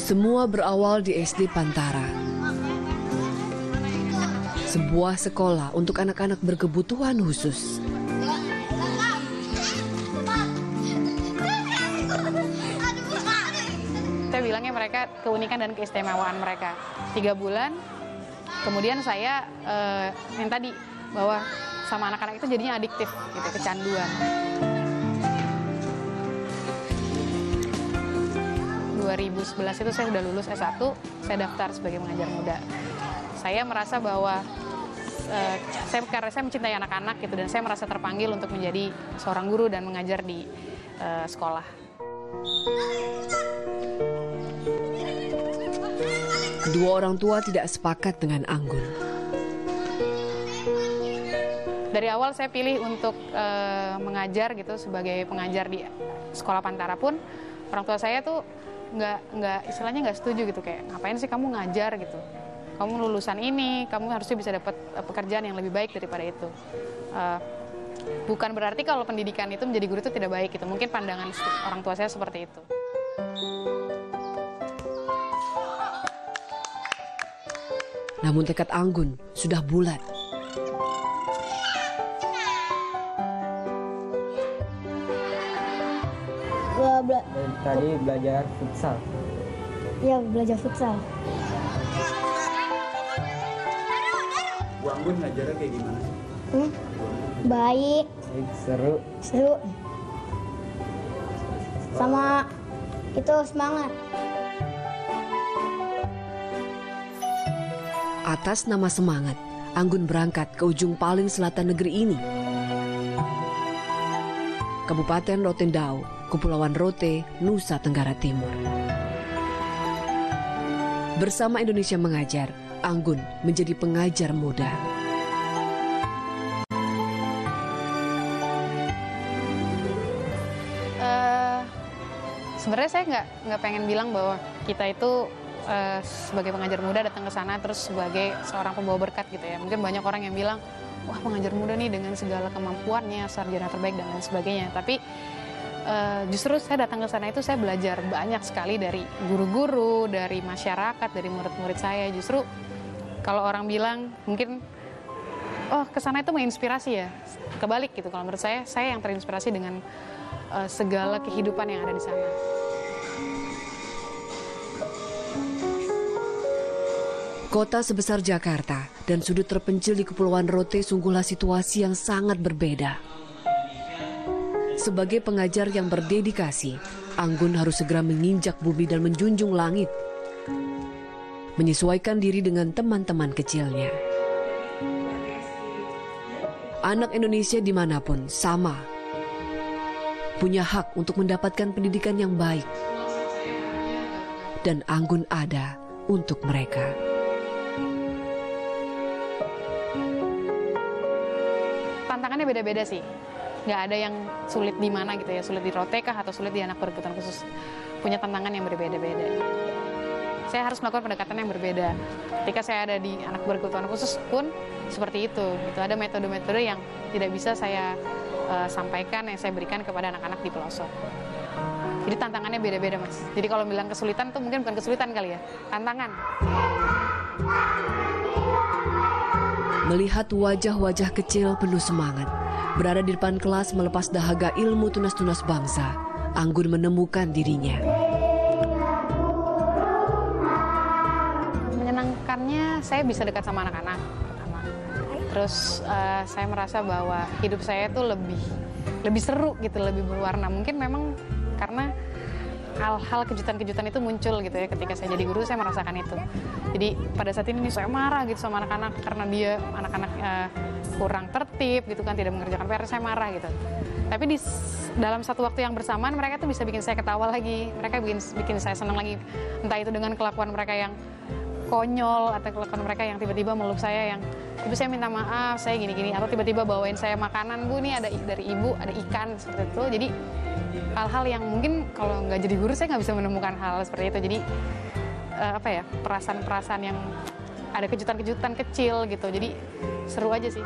Semua berawal di SD Pantara. Sebuah sekolah untuk anak-anak berkebutuhan khusus. Saya bilangnya mereka keunikan dan keistimewaan mereka. 3 bulan, kemudian saya yang tadi bahwa sama anak-anak itu jadinya adiktif, gitu, kecanduan. 2011 itu saya sudah lulus S1, saya daftar sebagai pengajar muda. Saya merasa bahwa karena saya mencintai anak-anak gitu, dan saya merasa terpanggil untuk menjadi seorang guru dan mengajar di sekolah. Kedua orang tua tidak sepakat dengan Anggun. Dari awal saya pilih untuk mengajar gitu, sebagai pengajar di sekolah Pantara pun orang tua saya tuh istilahnya nggak setuju gitu, kayak ngapain sih kamu ngajar gitu, kamu lulusan ini, kamu harusnya bisa dapat pekerjaan yang lebih baik daripada itu. Bukan berarti kalau pendidikan itu menjadi guru itu tidak baik gitu, mungkin pandangan orang tua saya seperti itu. Namun tekad Anggun sudah bulat. Tadi belajar futsal. Iya, belajar futsal. Bu Anggun ngajarnya kayak gimana? Baik, Seru. sama itu semangat. Atas nama semangat, Anggun berangkat ke ujung paling selatan negeri ini. Kabupaten Rotendao, Kepulauan Rote, Nusa Tenggara Timur. Bersama Indonesia Mengajar, Anggun menjadi pengajar muda. Sebenarnya saya nggak pengen bilang bahwa kita itu sebagai pengajar muda datang ke sana terus sebagai seorang pembawa berkat gitu ya. Mungkin banyak orang yang bilang, wah pengajar muda nih dengan segala kemampuannya, sarjana terbaik dan lain sebagainya. Tapi justru saya datang ke sana itu saya belajar banyak sekali dari guru-guru, dari masyarakat, dari murid-murid saya. Justru kalau orang bilang mungkin, oh ke sana itu menginspirasi ya. Kebalik gitu, kalau menurut saya yang terinspirasi dengan segala kehidupan yang ada di sana. Kota sebesar Jakarta dan sudut terpencil di Kepulauan Rote sungguhlah situasi yang sangat berbeda. Sebagai pengajar yang berdedikasi, Anggun harus segera menginjak bumi dan menjunjung langit. Menyesuaikan diri dengan teman-teman kecilnya. Anak Indonesia dimanapun sama. Punya hak untuk mendapatkan pendidikan yang baik. Dan Anggun ada untuk mereka. Tantangannya beda-beda sih. Nggak ada yang sulit di mana gitu ya, sulit di Rote kah atau sulit di anak berkebutuhan khusus. Punya tantangan yang berbeda-beda. Saya harus melakukan pendekatan yang berbeda. Ketika saya ada di anak berkebutuhan khusus pun seperti itu. Gitu. Ada metode-metode yang tidak bisa saya sampaikan, yang saya berikan kepada anak-anak di pelosok. Jadi tantangannya beda-beda, Mas. Jadi kalau bilang kesulitan itu mungkin bukan kesulitan kali ya, tantangan. Melihat wajah-wajah kecil penuh semangat, berada di depan kelas melepas dahaga ilmu tunas-tunas bangsa, Anggun menemukan dirinya. Menyenangkannya saya bisa dekat sama anak-anak pertama. Terus saya merasa bahwa hidup saya itu lebih seru gitu, lebih berwarna. Mungkin memang karena hal-hal kejutan-kejutan itu muncul gitu ya ketika saya jadi guru, saya merasakan itu. Jadi pada saat ini saya marah gitu sama anak-anak karena dia anak-anak kurang tertib gitu kan, tidak mengerjakan PR, saya marah gitu. Tapi dalam satu waktu yang bersamaan mereka tuh bisa bikin saya ketawa lagi, mereka bikin saya senang lagi, entah itu dengan kelakuan mereka yang konyol atau kelakuan mereka yang tiba-tiba meluk saya yang, ibu saya minta maaf, saya gini-gini, atau tiba-tiba bawain saya makanan, bu ini ada dari ibu ada ikan seperti itu. Jadi hal-hal yang mungkin kalau nggak jadi guru saya nggak bisa menemukan hal seperti itu. Jadi perasaan-perasaan yang ada kejutan-kejutan kecil gitu. Jadi seru aja sih.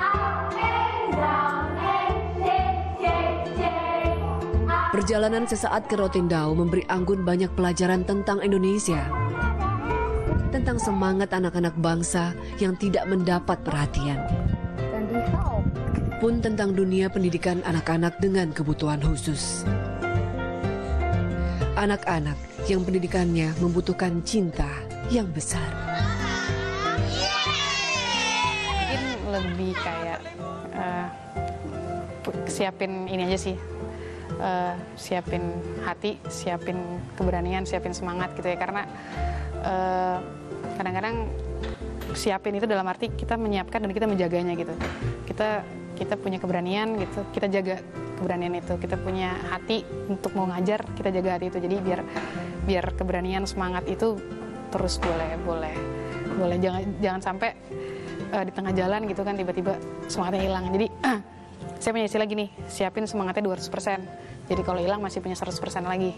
Perjalanan sesaat ke Rotendao memberi Anggun banyak pelajaran tentang Indonesia. tentang semangat anak-anak bangsa yang tidak mendapat perhatian. Pun tentang dunia pendidikan anak-anak dengan kebutuhan khusus. Anak-anak yang pendidikannya membutuhkan cinta yang besar. Mungkin lebih kayak siapin ini aja sih, siapin hati, siapin keberanian, siapin semangat gitu ya. Karena kadang-kadang siapin itu dalam arti kita menyiapkan dan kita menjaganya gitu. Kita punya keberanian gitu, kita jaga keberanian itu. Kita punya hati untuk mau ngajar, kita jaga hati itu. Jadi biar keberanian, semangat itu terus boleh. Jangan sampai di tengah jalan gitu kan tiba-tiba semangatnya hilang. Jadi saya punya istilah gini, siapin semangatnya 200%. Jadi kalau hilang masih punya 100% lagi.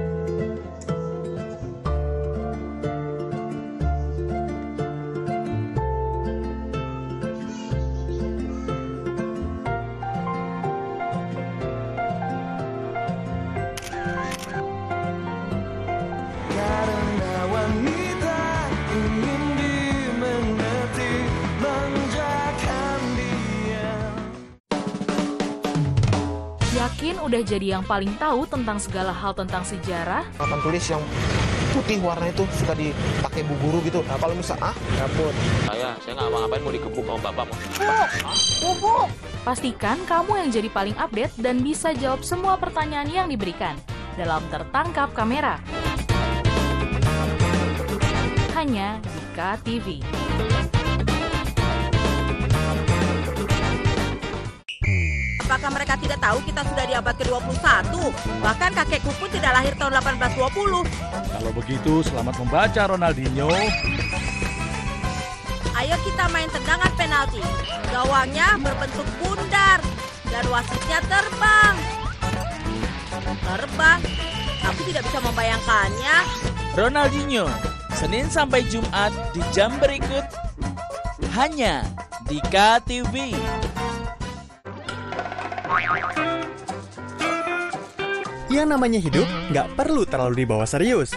Yakin udah jadi yang paling tahu tentang segala hal tentang sejarah? Papan tulis yang putih warna itu suka dipakai bu guru gitu. Nah kalau misal dapur. Saya nggak ngapa-ngapain, mau digebuk sama bapak. Bubuk. Pastikan kamu yang jadi paling update dan bisa jawab semua pertanyaan yang diberikan dalam Tertangkap Kamera. Hanya di KTV. Apakah mereka tidak tahu kita sudah di abad ke-21? Bahkan kakekku pun tidak lahir tahun 1820. Kalau begitu, selamat membaca Ronaldinho. Ayo kita main tendangan penalti. Gawangnya berbentuk bundar dan wasitnya terbang. Terbang? Aku tidak bisa membayangkannya. Ronaldinho, Senin sampai Jumat di jam berikut. Hanya di KTV. Yang namanya hidup nggak perlu terlalu dibawa serius.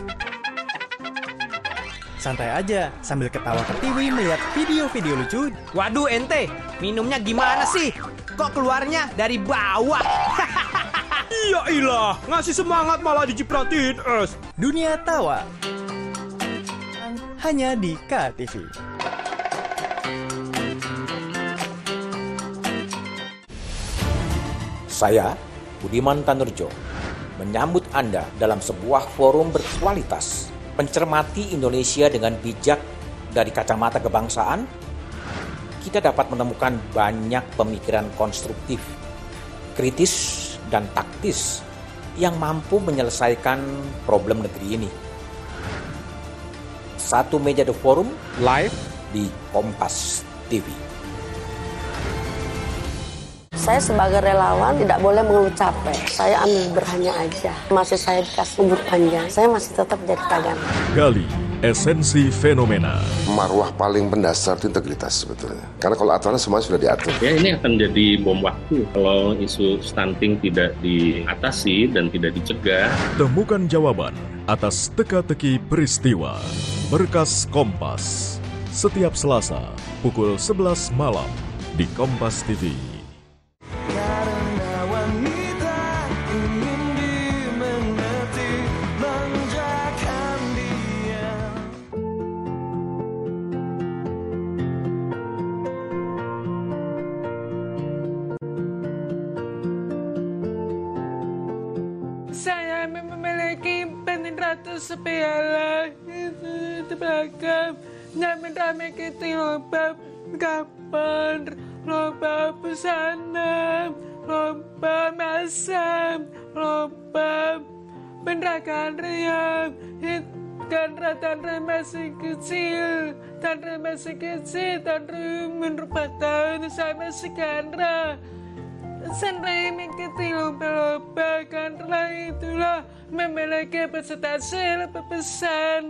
Santai aja sambil ketawa ke TV melihat video-video lucu. Waduh ente, minumnya gimana sih? Kok keluarnya dari bawah? Iya ilah, ngasih semangat malah dicipratin es. Dunia tawa. Hanya di KTV. Saya, Budiman Tanurjo, menyambut Anda dalam sebuah forum berkualitas, mencermati Indonesia dengan bijak dari kacamata kebangsaan. Kita dapat menemukan banyak pemikiran konstruktif, kritis, dan taktis yang mampu menyelesaikan problem negeri ini. Satu meja The Forum live di Kompas TV. Saya sebagai relawan tidak boleh mengeluh capek. Saya ambil berhanya aja. Masih saya dikasih umur panjang, saya masih tetap jadi tagana. Gali esensi fenomena. Marwah paling mendasar itu integritas sebetulnya. Karena kalau aturannya semua sudah diatur. Ya ini akan jadi bom waktu kalau isu stunting tidak diatasi dan tidak dicegah. Temukan jawaban atas teka-teki peristiwa. Berkas Kompas. Setiap Selasa pukul 11 malam di Kompas TV. Saya memiliki 400 piala itu di belakang. Namun memiliki lomba kapan, lomba busana, lomba masak, lomba penerakan riam. Dan Tandra masih kecil, Tandra merupakan tahun saya masih Kandra. Sampai mengikuti lomba-lomba, karena itulah memiliki presentasi lebih besar.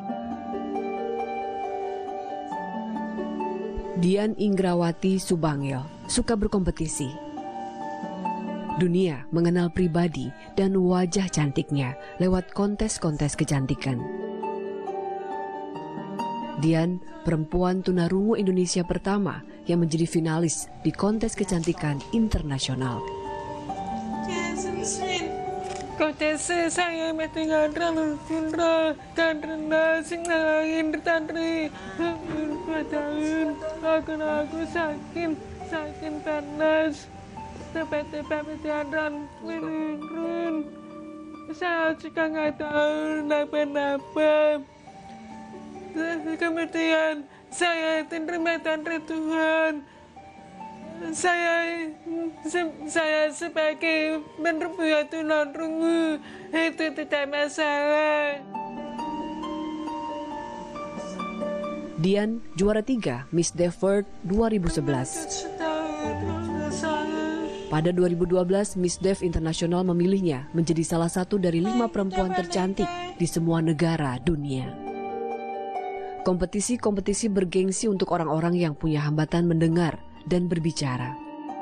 Dian Inggrawati Subangil suka berkompetisi. Dunia mengenal pribadi dan wajah cantiknya lewat kontes-kontes kecantikan. Dian, perempuan tunarungu Indonesia pertama yang menjadi finalis di kontes kecantikan internasional. Kontes saya tinggal karena lahir tantri 2 tahun. Aku sakit panas. Tempat-tempat berjalan menurun. Saya juga nggak tahu apa-apa. Kemudian saya terima tantri Tuhan. Saya sebagai perempuan tunarungu itu tidak masalah. Dian juara 3 Miss Devert 2011. Pada 2012, Miss Dev Internasional memilihnya menjadi salah satu dari 5 perempuan tercantik di semua negara dunia. Kompetisi-kompetisi bergengsi untuk orang-orang yang punya hambatan mendengar dan berbicara.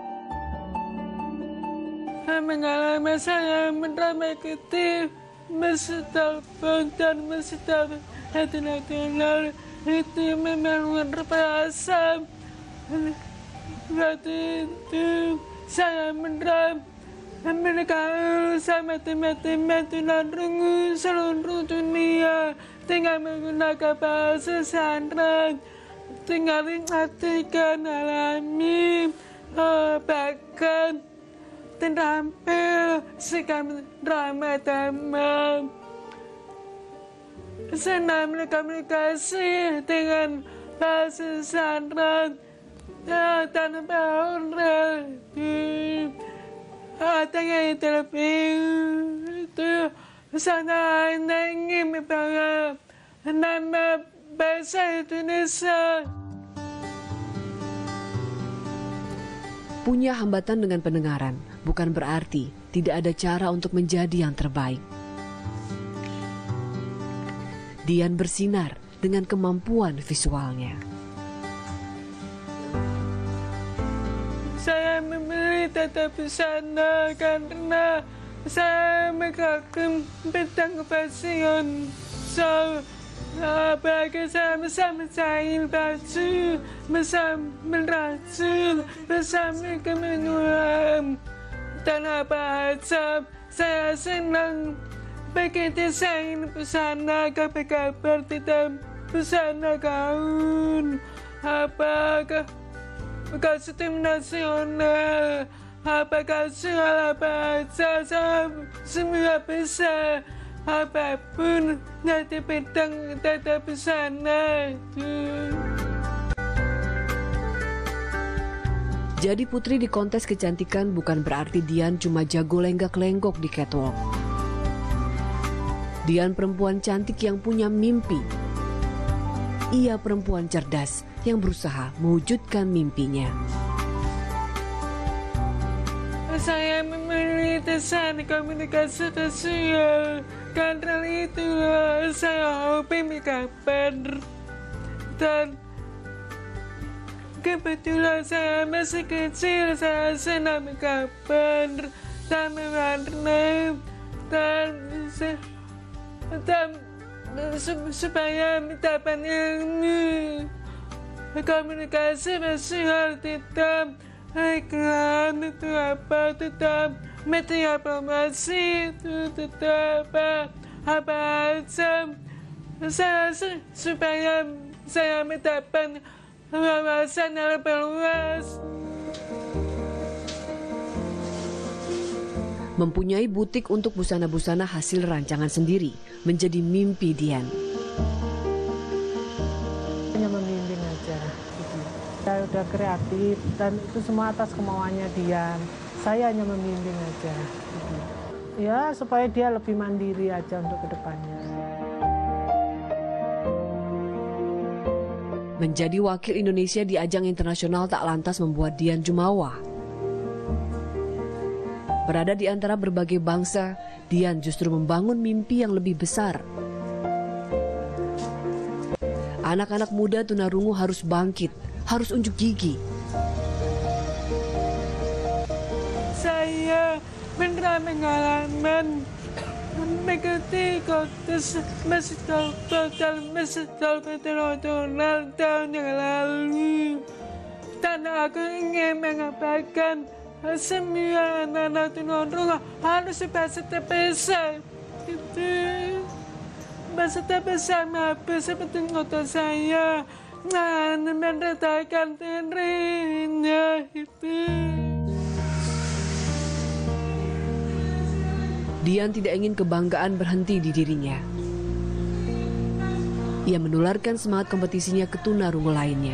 Pengalaman saya mendrama ketif, mensetelpon dan mensetelpon nasional itu memang luar biasa. Waktu itu saya mendrama mereka sama teman-teman tunarungu seluruh dunia dengan menggunakan bahasa sastra, tinggal artikan alami, bahkan terampil sekali drama. Senang komunikasi dengan bahasa sastra tanpa orang. Dengan telepon itu sana ingin membawa nama bahasa Indonesia. Punya hambatan dengan pendengaran bukan berarti tidak ada cara untuk menjadi yang terbaik. Dian bersinar dengan kemampuan visualnya. Saya memilih tata busana karena saya mengagum bidang fashion. Bagi saya bisa mencair baju, bisa merajut, bisa kemenuan. Dan apa aja, saya senang bagi desain busana, kabar-kabar tentang busana gaun. Apakah kostum nasional, apakah soal apa saja, semua bisa, apapun nanti bidang tata busana itu. Jadi putri di kontes kecantikan bukan berarti Dian cuma jago lenggak-lenggok di catwalk. Dian perempuan cantik yang punya mimpi. Ia perempuan cerdas yang berusaha mewujudkan mimpinya. Saya memilih desain komunikasi sosial. Karena itu saya hobi make-up-an. Dan kebetulan saya masih kecil, saya senang make-up-an dan mewarnai dan supaya mendapat ilmu komunikasi sosial tetap iklan itu apa, tetap media promosi itu tetap apa aja supaya saya mendapat wawasan yang lebih luas. Mempunyai butik untuk busana-busana hasil rancangan sendiri menjadi mimpi Dian. Hanya membimbing aja. Saya udah kreatif dan itu semua atas kemauannya Dian. Saya hanya membimbing aja. Ya supaya dia lebih mandiri aja untuk kedepannya. Menjadi wakil Indonesia di ajang internasional tak lantas membuat Dian jumawa. Berada di antara berbagai bangsa, Dian justru membangun mimpi yang lebih besar. Anak-anak muda tunarungu harus bangkit, harus unjuk gigi. Saya pernah pengalaman mengikuti kontes Mestal Internasional tahun yang lalu. Dan aku ingin mengabarkan semua anak-anak tunarungu harus beserta bersama. Beserta bersama seperti kota saya. Mendatangkan dirinya itu. Dian tidak ingin kebanggaan berhenti di dirinya. Ia menularkan semangat kompetisinya ke tunarungu lainnya.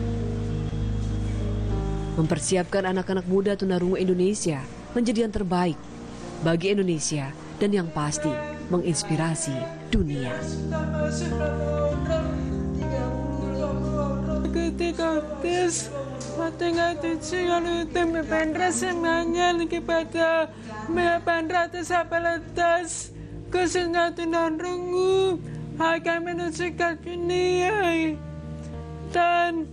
Mempersiapkan anak-anak muda tunarungu Indonesia menjadi yang terbaik bagi Indonesia dan yang pasti menginspirasi dunia. Kontes tengah tujuan untuk memberi semangat kepada 818 khususnya tunarungu akan menuju ke dunia dan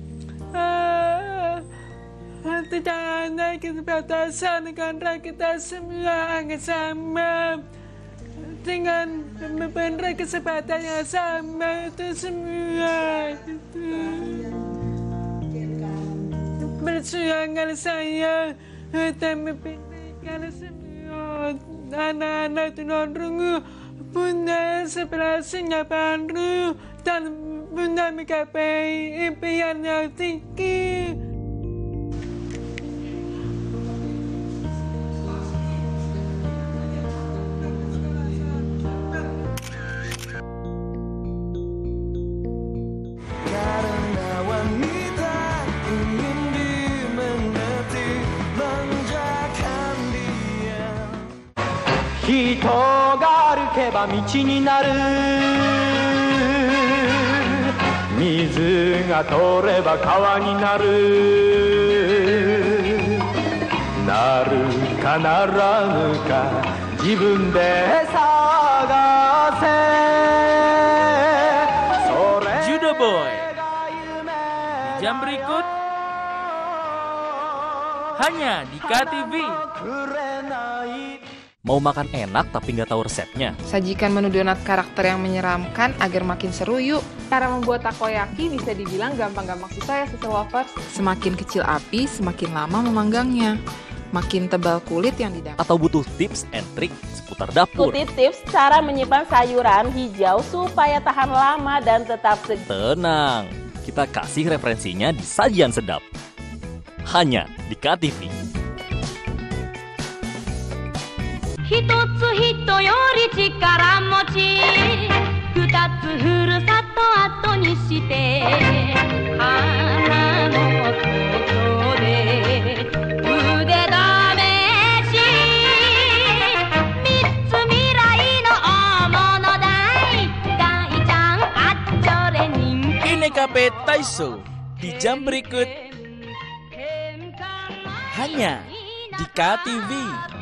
tidak ada keterbatasan karena kita semua akan sama dengan memberi kesempatan yang sama itu semua itu. Perjuangan saya dan memberikan semua anak-anak tunarungu punya inspirasi yang baru dan punya menggapai impian yang tinggi. 人が歩けば道になる水が通れば川になるなるかならぬか自分で探せ Judo Boy di jam berikut hanya di KTV. Mau makan enak tapi nggak tahu resepnya? Sajikan menu donat karakter yang menyeramkan agar makin seru yuk. Cara membuat takoyaki bisa dibilang gampang-gampang susah ya Sister Lovers. Semakin kecil api, semakin lama memanggangnya. Makin tebal kulit yang didapat. Atau butuh tips and trik seputar dapur? Ikuti tips cara menyimpan sayuran hijau supaya tahan lama dan tetap segar. Tenang, kita kasih referensinya di Sajian Sedap. Hanya di KTV. 一つ人より力持ち二つふるさと後にして花のことで腕試し三つ未来の大物大大ちゃんあっちょれ人気 Inekape Taiso di jam berikut hanya di KTV.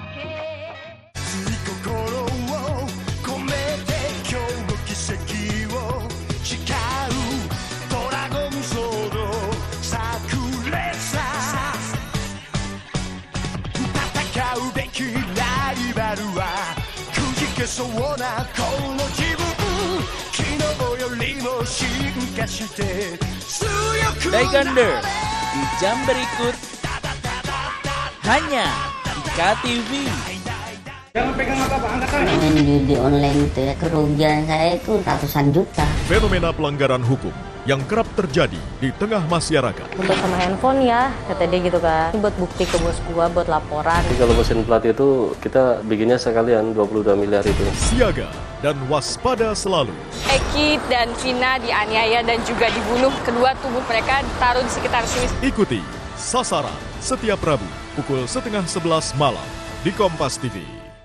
Daikander di jam berikut hanya di KTV. Jangan pegang apa-apa, angkat tangan. Main judi online itu ya, kerugian saya itu ratusan juta. Fenomena pelanggaran hukum yang kerap terjadi di tengah masyarakat. Buat sama handphone ya, kata dia gitu kan. Ini buat bukti ke bos gua, buat laporan. Jadi kalau mesin plat itu kita bikinnya sekalian 22 miliar itu. Siaga dan waspada selalu. Eki dan Vina dianiaya dan juga dibunuh. Kedua tubuh mereka ditaruh di sekitar sini. Ikuti Sasaran setiap Rabu pukul 10:30 malam di Kompas TV.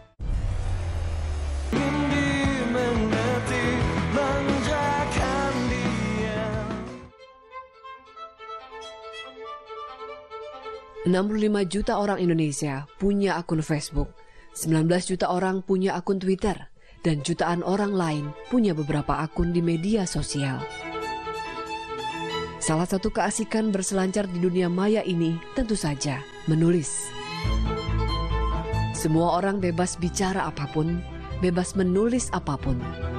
65 juta orang Indonesia punya akun Facebook, 19 juta orang punya akun Twitter, dan jutaan orang lain punya beberapa akun di media sosial. Salah satu keasikan berselancar di dunia maya ini tentu saja menulis. Semua orang bebas bicara apapun, bebas menulis apapun.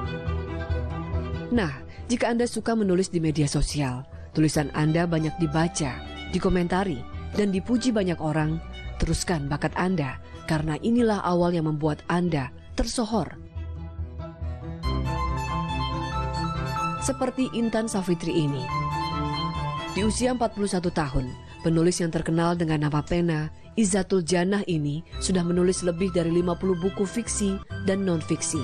Nah, jika Anda suka menulis di media sosial, tulisan Anda banyak dibaca, dikomentari, dan dipuji banyak orang, teruskan bakat Anda, karena inilah awal yang membuat Anda tersohor. Seperti Intan Savitri ini. Di usia 41 tahun, penulis yang terkenal dengan nama pena Izzatul Jannah ini sudah menulis lebih dari 50 buku fiksi dan non-fiksi.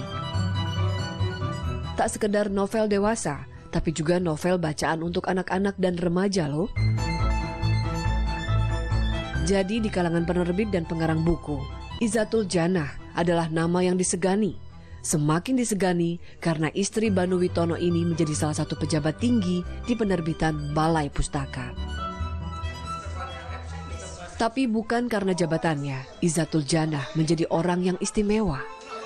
Tak sekedar novel dewasa, tapi juga novel bacaan untuk anak-anak dan remaja loh. Jadi di kalangan penerbit dan pengarang buku, Izzatul Jannah adalah nama yang disegani. Semakin disegani karena istri Banu Witono ini menjadi salah satu pejabat tinggi di penerbitan Balai Pustaka. Tapi bukan karena jabatannya, Izzatul Jannah menjadi orang yang istimewa.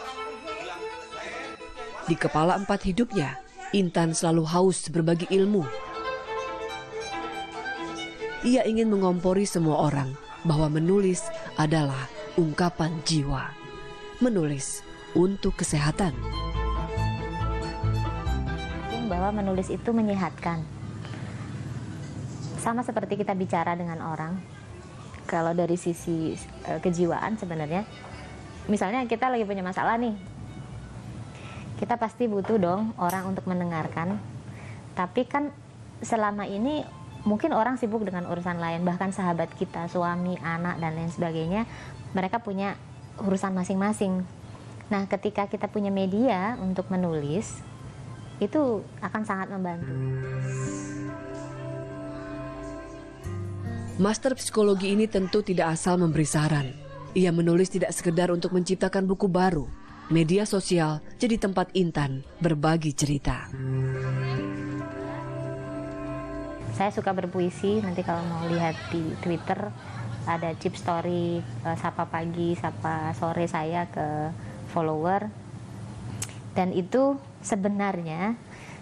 Di kepala 4 hidupnya, Intan selalu haus berbagi ilmu. Ia ingin mengompori semua orang bahwa menulis adalah ungkapan jiwa. Menulis untuk kesehatan. Bahwa menulis itu menyehatkan. Sama seperti kita bicara dengan orang. Kalau dari sisi kejiwaan sebenarnya, misalnya kita lagi punya masalah nih, kita pasti butuh dong orang untuk mendengarkan. Tapi kan selama ini mungkin orang sibuk dengan urusan lain, bahkan sahabat kita, suami, anak, dan lain sebagainya, mereka punya urusan masing-masing. Nah, ketika kita punya media untuk menulis, itu akan sangat membantu. Master psikologi ini tentu tidak asal memberi saran. Ia menulis tidak sekedar untuk menciptakan buku baru. Media sosial jadi tempat Intan berbagi cerita. Saya suka berpuisi, nanti kalau mau lihat di Twitter, ada chip story, sapa pagi, sapa sore saya ke follower. Dan itu sebenarnya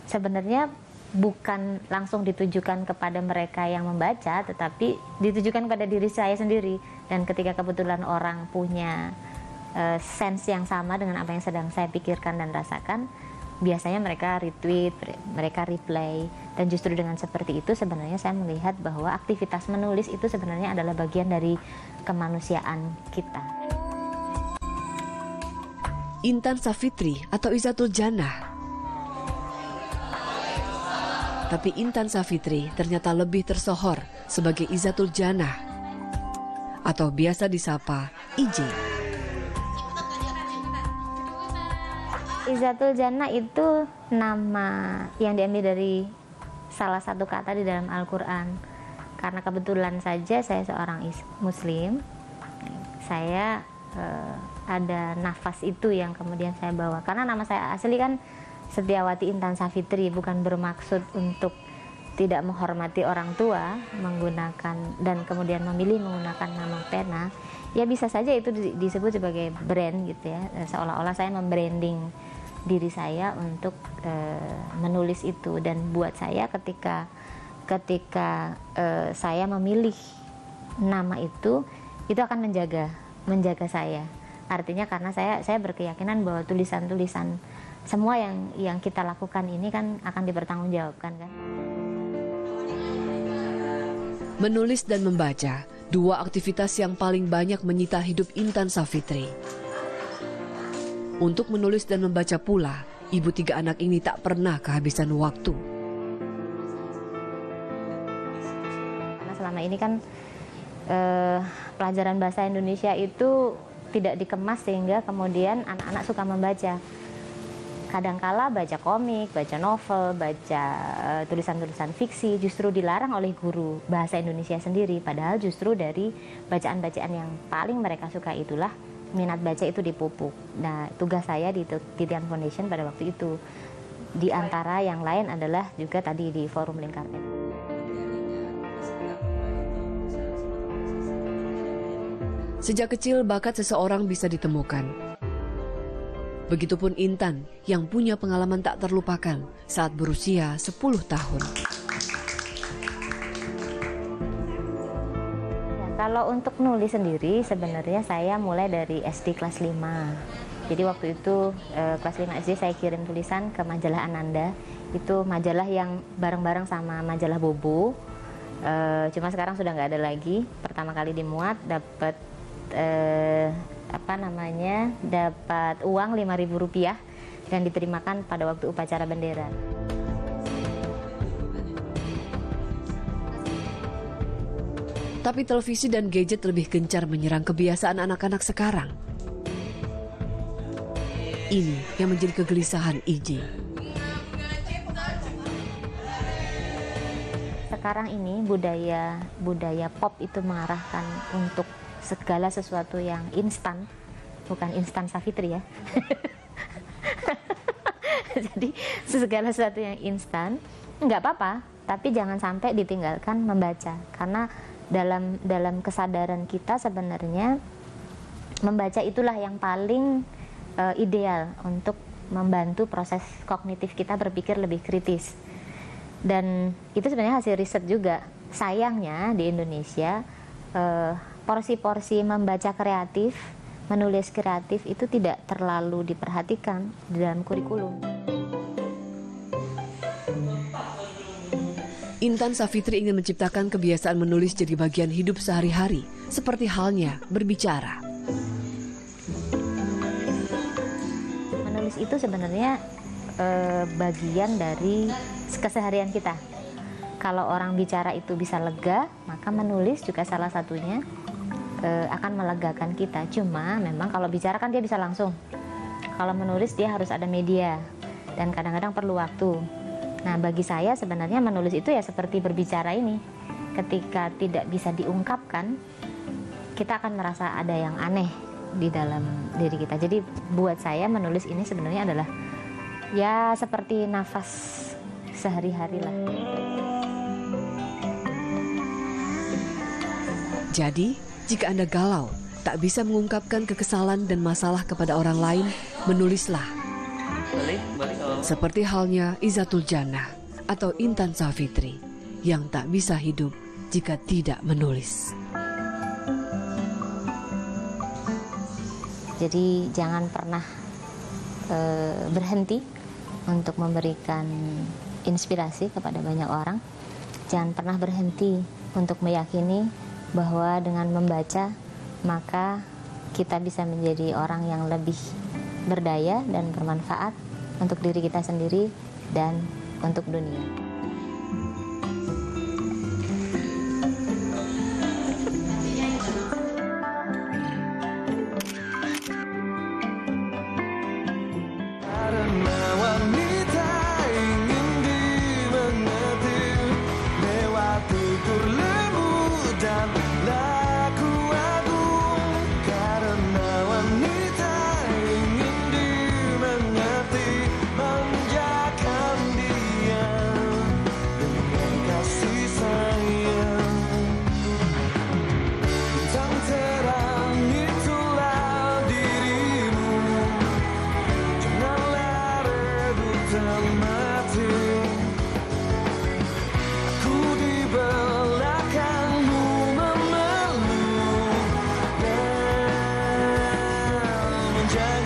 bukan langsung ditujukan kepada mereka yang membaca, tetapi ditujukan pada diri saya sendiri. Dan ketika kebetulan orang punya sense yang sama dengan apa yang sedang saya pikirkan dan rasakan, biasanya mereka retweet, mereka reply. Dan justru dengan seperti itu sebenarnya saya melihat bahwa aktivitas menulis itu sebenarnya adalah bagian dari kemanusiaan kita. Intan Savitri atau Izzatul Jannah. Tapi Intan Savitri ternyata lebih tersohor sebagai Izzatul Jannah atau biasa disapa IJ. Izzatul Jannah itu nama yang diambil dari salah satu kata di dalam Al-Quran. Karena kebetulan saja saya seorang muslim, saya ada nafas itu yang kemudian saya bawa. Karena nama saya asli kan Setiawati Intan Savitri, bukan bermaksud untuk tidak menghormati orang tua menggunakan dan kemudian memilih menggunakan nama pena. Ya bisa saja itu disebut sebagai brand gitu ya, seolah-olah saya membranding diri saya untuk menulis itu. Dan buat saya ketika saya memilih nama itu akan menjaga saya. Artinya karena saya berkeyakinan bahwa tulisan-tulisan semua yang kita lakukan ini kan akan dipertanggungjawabkan kan. Menulis dan membaca, dua aktivitas yang paling banyak menyita hidup Intan Savitri. Untuk menulis dan membaca pula, ibu 3 anak ini tak pernah kehabisan waktu. Karena selama ini kan pelajaran bahasa Indonesia itu tidak dikemas sehingga kemudian anak-anak suka membaca. Kadangkala baca komik, baca novel, baca tulisan-tulisan fiksi justru dilarang oleh guru bahasa Indonesia sendiri. Padahal justru dari bacaan-bacaan yang paling mereka suka itulah minat baca itu dipupuk. Nah, tugas saya di Titian Foundation pada waktu itu, di antara yang lain adalah juga tadi di Forum Lingkar Pena. Sejak kecil bakat seseorang bisa ditemukan. Begitupun Intan yang punya pengalaman tak terlupakan saat berusia 10 tahun. Ya, kalau untuk nulis sendiri sebenarnya saya mulai dari SD kelas 5. Jadi waktu itu kelas 5 SD saya kirim tulisan ke majalah Ananda. Itu majalah yang bareng-bareng sama majalah Bobo. Cuma sekarang sudah nggak ada lagi. Pertama kali dimuat dapat dapat uang Rp5.000 dan diterimakan pada waktu upacara bendera. Tapi televisi dan gadget lebih gencar menyerang kebiasaan anak-anak sekarang. Ini yang menjadi kegelisahan IJ. Sekarang ini budaya pop itu mengarahkan untuk segala sesuatu yang instan, bukan instan Savitri ya. Jadi segala sesuatu yang instan nggak apa-apa, tapi jangan sampai ditinggalkan membaca, karena dalam kesadaran kita sebenarnya membaca itulah yang paling ideal untuk membantu proses kognitif kita berpikir lebih kritis. Dan itu sebenarnya hasil riset juga. Sayangnya di Indonesia porsi-porsi membaca kreatif, menulis kreatif itu tidak terlalu diperhatikan di dalam kurikulum. Intan Savitri ingin menciptakan kebiasaan menulis jadi bagian hidup sehari-hari, seperti halnya berbicara. Menulis itu sebenarnya bagian dari keseharian kita. Kalau orang bicara itu bisa lega, maka menulis juga salah satunya akan melegakan kita. Cuma memang kalau bicara kan dia bisa langsung. Kalau menulis dia harus ada media dan kadang-kadang perlu waktu. Nah, bagi saya sebenarnya menulis itu ya seperti berbicara ini. Ketika tidak bisa diungkapkan, kita akan merasa ada yang aneh di dalam diri kita. Jadi buat saya menulis ini sebenarnya adalah ya seperti nafas sehari-hari lah. Jadi, jika Anda galau, tak bisa mengungkapkan kekesalan dan masalah kepada orang lain, menulislah. Seperti halnya Izzatul Jannah atau Intan Savitri yang tak bisa hidup jika tidak menulis. Jadi jangan pernah berhenti untuk memberikan inspirasi kepada banyak orang. Jangan pernah berhenti untuk meyakini bahwa dengan membaca maka kita bisa menjadi orang yang lebih berdaya dan bermanfaat untuk diri kita sendiri dan untuk dunia.